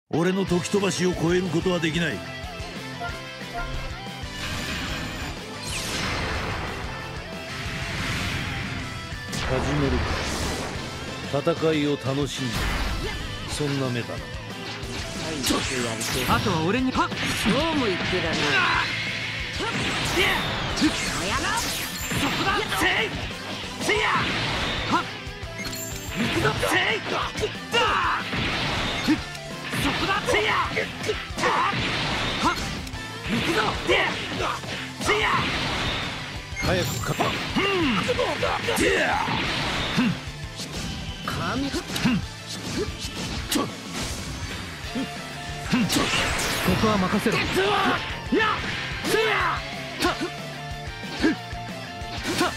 俺の時飛ばしを超えることはできない。始めるか。戦いを楽しんで、そんな目だな。 あとは俺に。はっ、 そうも言ってられない。 そこだ。せいせいやはっ、行くぞ。せいだそこだ。せいやはっ、行くぞ。せいや早くか。 神ここは任せろ。やせいやたた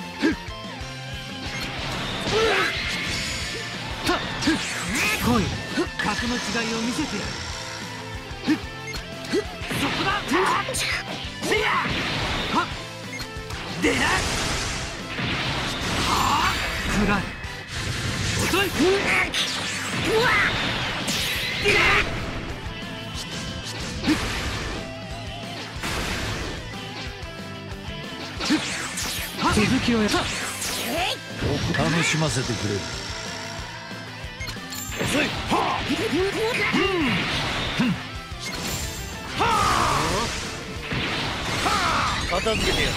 た来い、格の違いを見せてやる。そこだ。せいやはっでなはあくらい遅い。続きをやった。 楽しませてくれる。遅い。はあ片付けてやる。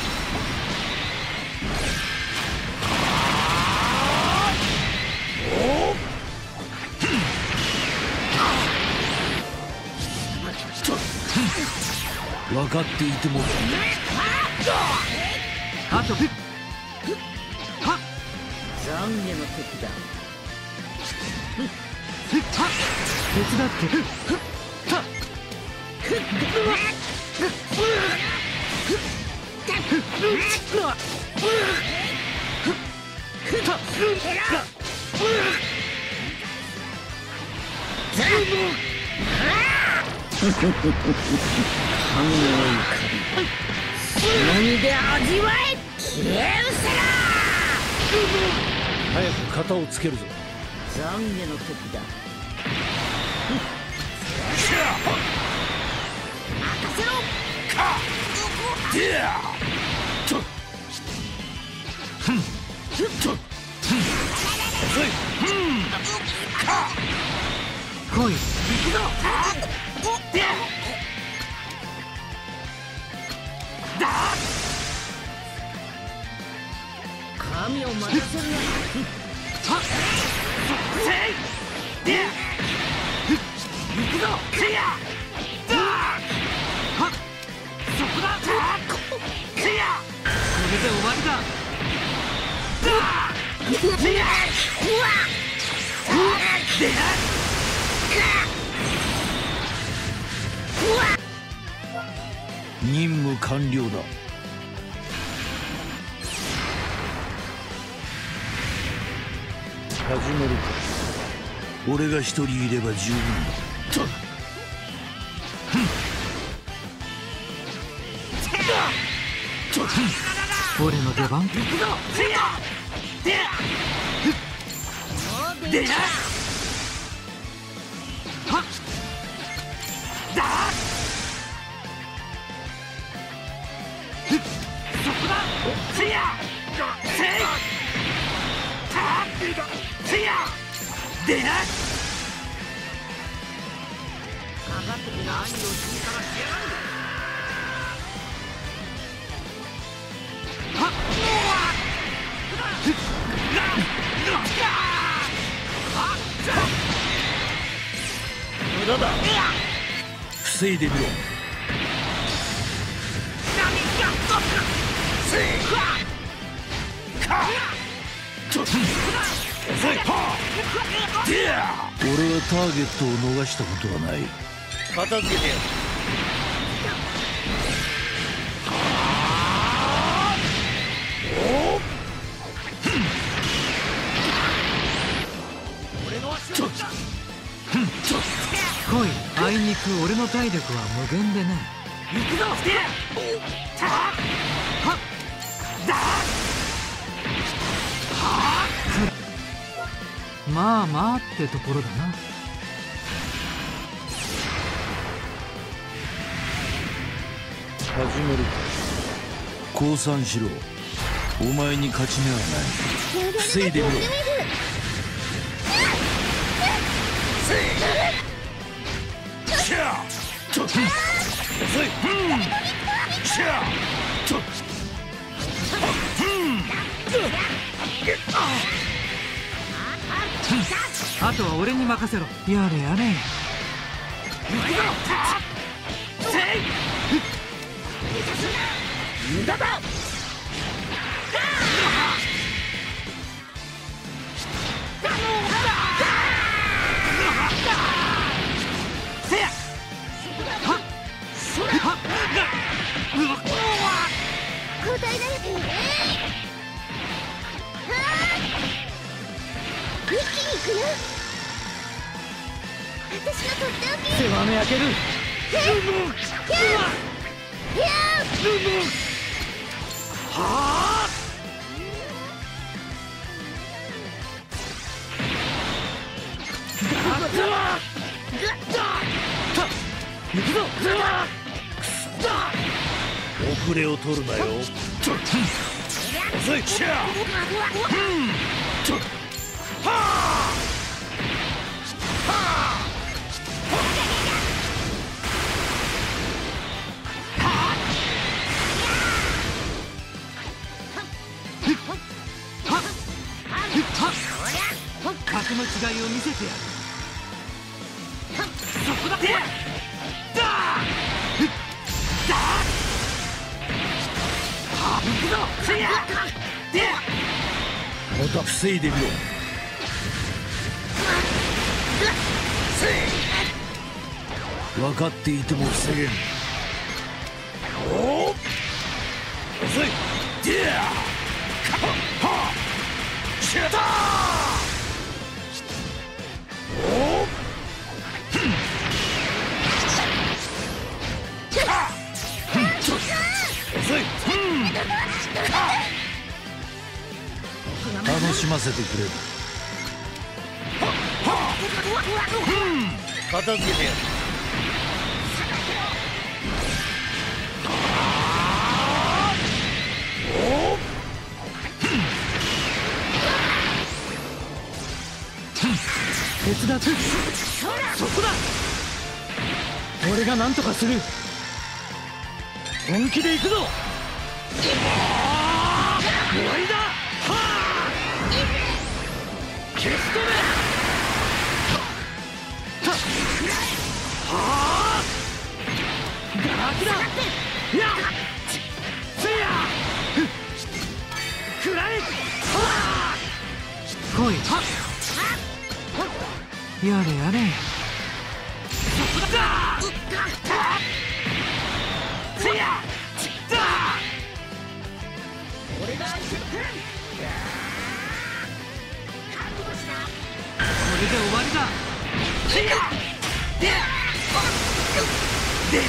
分かっていてもあとはっ懺悔の時だ。 手伝ってた神の怒り、その身で味わえ。消え失せろ。 早く型をつけるぞ。 懺悔の時だ。任せろ。 来い、 神を任せるな。 はっせいで行くぞ。せいやはっそこだ。せいやこれで終わりだ。せいやでな任務完了だ。始めるか。俺が一人いれば十分だ。 俺の出番。行くぞ。せいやでなはっだそこだ。せいやせいたせいやでなかかってきな。何を死にからしやがる。はっ無駄だ。防いでみろ。俺はターゲットを逃したことはない。片付けてやる。 来い、あいにく俺の体力は無限でね。行くぞ。はっだまあまあってところだな。 始めるか。降参しろ。お前に勝ち目はない。防いでみろ。 あとは俺に任せろ。やれやれ。無駄だ。せや。 交代だよ。一気に行くよ。私のとっておき。 世話の焼ける。はあ。行くぞ。 遅れを取るなよ。遅い。 格の違いを見せてやる。そこだ。 また防いでみろ。分かっていても防げん。おっ、遅い。シュート。おっ、遅い。楽しませてくれる。片付けてやる。 手伝って。そこだ。俺が何とかする。本気で行くぞ。終わりだ。消し止め。はあ。ガキだ。や。せや。くらえ。来い。やれやれ。せや。これで終わりだ。出な。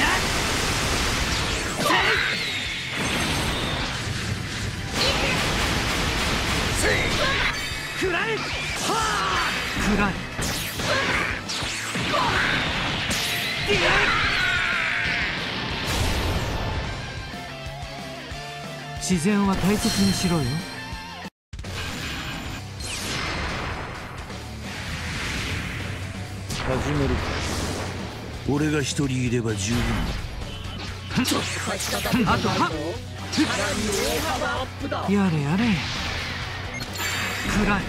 くらえ。くらえ。自然は大切にしろよ。 始めるか。俺が一人いれば十分だ。あとはやれやれ。くらえ。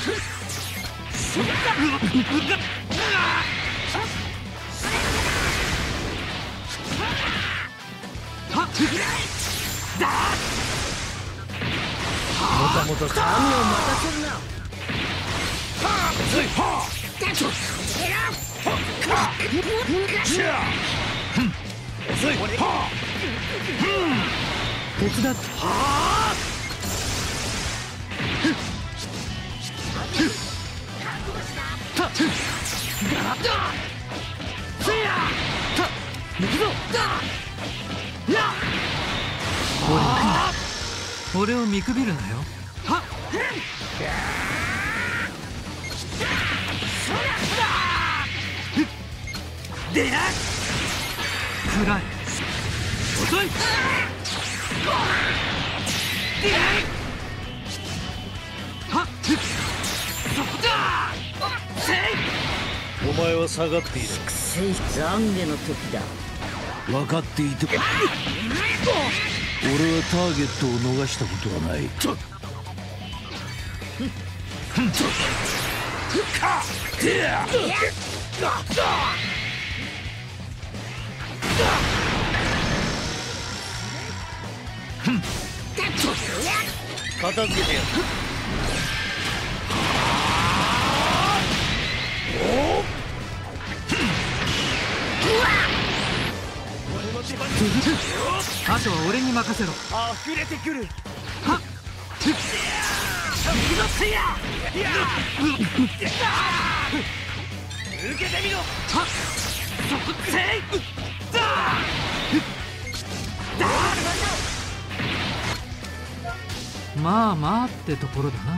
もたもたさ。 神を待たせるな。 手伝って。行くぞ。俺を見くびるなよ。はっ。でな。くらえ。 遅い。はっそこだ。 お前は下がっている。 くせえ懺悔の時だ。 分かっていても俺はターゲットを逃したことはない。片付けてやる。 あとは俺に任せろ。 溢れてくる。 はっ受受けてみろ。 はっそこせいまあまあってところだな。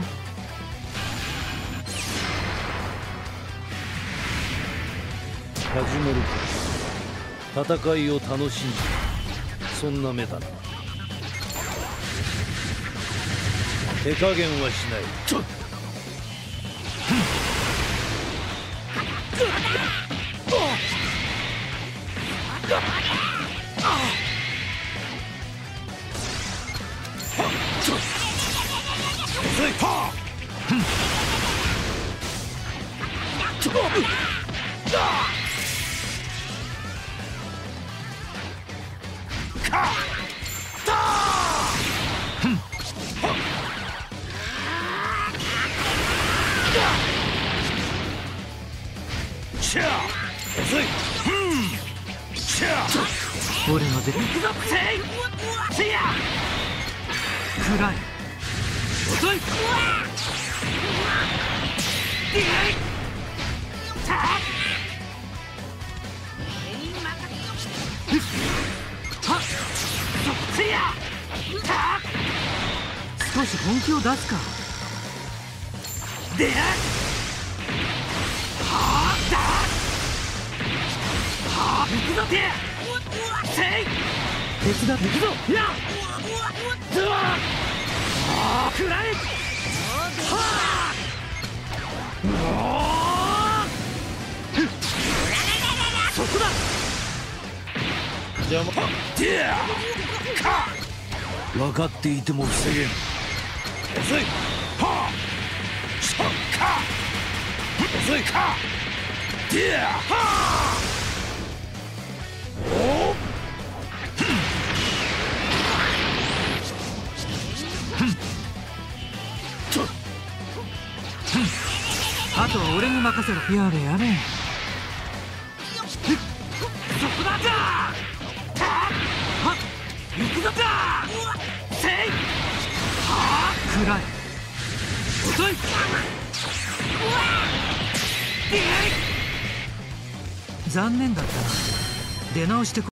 始まるか。戦いを楽しんでそんな目だな。手加減はしない。 俺の出る暗い。遅い。少し本気を出すか。ではあ行くぞてせい手伝っていくぞ。やくらえ。そこだ。 邪魔。分かっていても防げん。遅い。遅いか。 あとは俺に任せろ。やれやれ。そこだ。はっ行くぞだ。せい暗い。遅い。残念だったな。出直してこ